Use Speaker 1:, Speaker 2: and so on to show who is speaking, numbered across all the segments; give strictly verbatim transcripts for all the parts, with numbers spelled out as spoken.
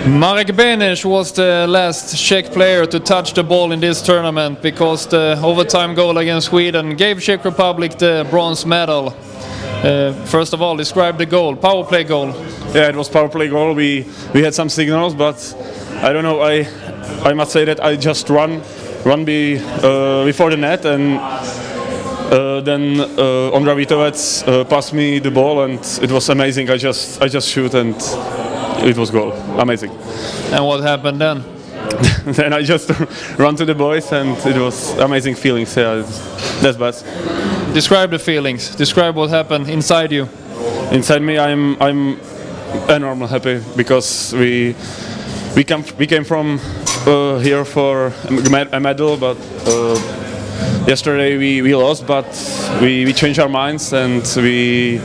Speaker 1: Marek was the last Czech player to touch the ball in this tournament because the overtime goal against Sweden gave Czech Republic the bronze medal. Uh, first of all, describe the goal, power play goal.
Speaker 2: Yeah, it was power play goal. We we had some signals, but I don't know. I I must say that I just run run be, uh, before the net, and uh, then uh, Ondra Vitovec uh, passed me the ball, and it was amazing. I just I just shoot and it was goal. Amazing.
Speaker 1: And what happened then?
Speaker 2: Then I just run to the boys, and it was amazing feelings. Yeah, that's best.
Speaker 1: Describe the feelings. Describe what happened inside you.
Speaker 2: Inside me, I'm I'm enormously happy because we we come we came from uh, here for a medal, but uh, yesterday we, we lost, but we, we changed our minds, and we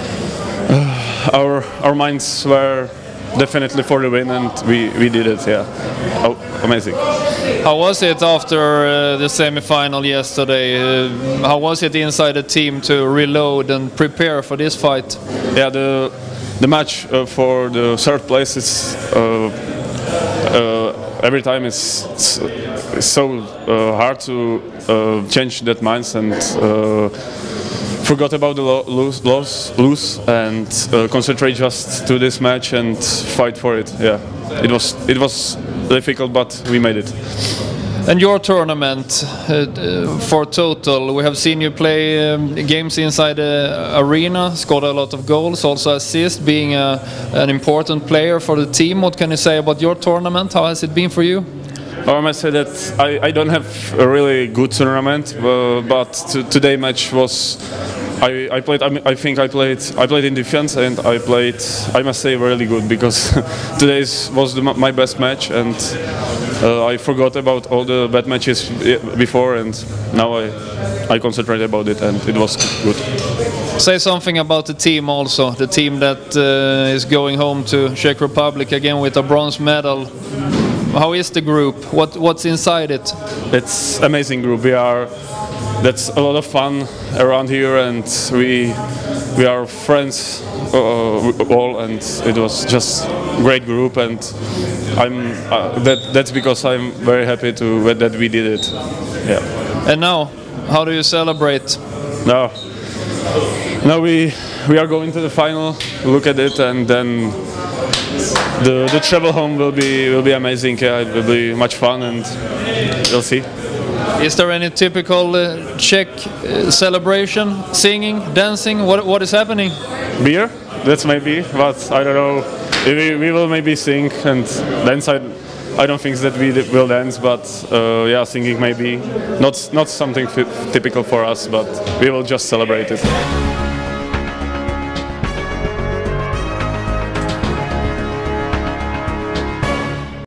Speaker 2: uh, our our minds were definitely for the win, and we, we did it. Yeah, oh, amazing.
Speaker 1: How was it after uh, the semi-final yesterday? Uh, how was it inside the team to reload and prepare for this fight?
Speaker 2: Yeah, the the match uh, for the third place is uh, uh, every time it's, it's, it's so uh, hard to uh, change that minds and uh, forgot about the lo lose, lose, lose and uh, concentrate just to this match and fight for it. Yeah, it was it was difficult, but we made it.
Speaker 1: And your tournament, uh, for total, we have seen you play um, games inside the arena, scored a lot of goals, also assist, being a, an important player for the team. What can you say about your tournament? How has it been for you?
Speaker 2: I must say that I, I don't have a really good tournament, uh, but today's match was. I, I played. I, I think I played. I played in defense, and I played. I must say, really good, because today's was the, my best match, and uh, I forgot about all the bad matches before, and now I I concentrate about it, and it was good.
Speaker 1: Say something about the team also, the team that uh, is going home to Czech Republic again with a bronze medal. How is the group? What what's inside it?
Speaker 2: It's amazing group. We are. That's a lot of fun around here, and we we are friends uh, all, and it was just great group, and I'm uh, that that's because I'm very happy to that we did it. Yeah.
Speaker 1: And now, how do you celebrate?
Speaker 2: Now, now we we are going to the final. Look at it, and then the the travel home will be will be amazing. Yeah, it will be much fun, and we'll see.
Speaker 1: Is there any typical uh, Czech uh, celebration, singing, dancing? What what is happening?
Speaker 2: Beer, that's maybe, but I don't know. We, we will maybe sing and dance. I, I don't think that we will dance, but uh, yeah, singing maybe. Not not something typical for us, but we will just celebrate it.